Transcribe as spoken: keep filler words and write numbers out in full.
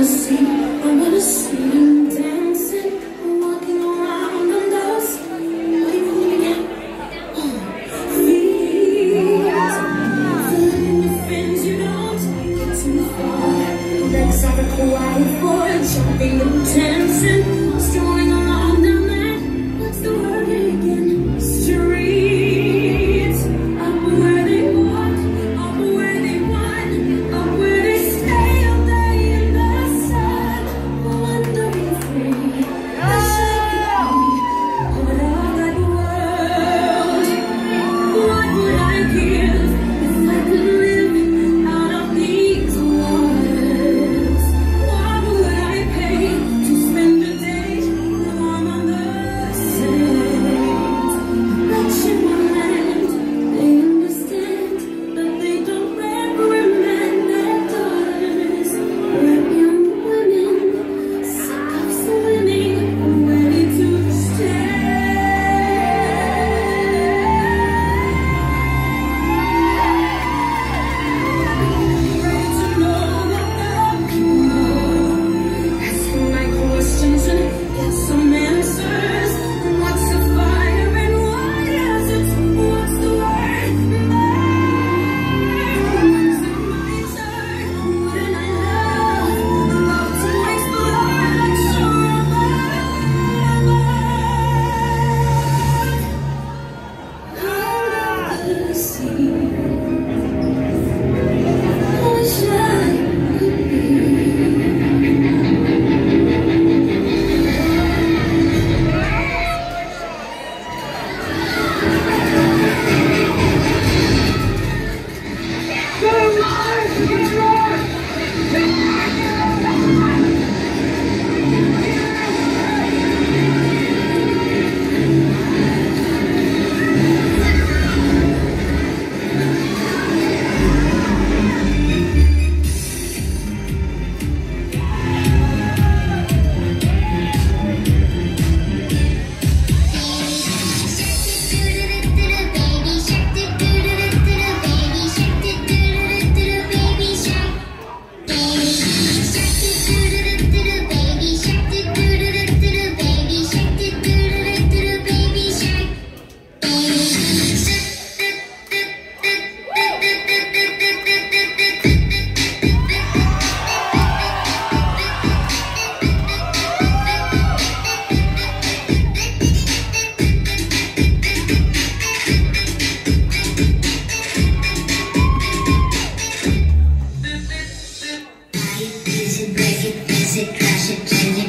wanna see, I wanna see you dancing, walking around on those feet. Flirting with friends you don't get too far. Legs are a quiet for jumping and dancing, strolling around down that, what's the word again? Street. Up where they walk, up where they run, up where they stay all day in the sun, wandering free, the shaking out of that world. What would I give if I could live out of these waters? What would I pay to spend the day warm on the sand? Touching my land, they understand, but they don't reprimand their daughters. We're young women, sick of swimming, ready to stand. Ready to know what the people know. Asking my questions and get some answers. What's the fire and what is it? What's the word? When's it my turn? Wouldn't I love, love to explore like shore above? Under the sea, I wish I could be. Break it, fix it, crash it, change it.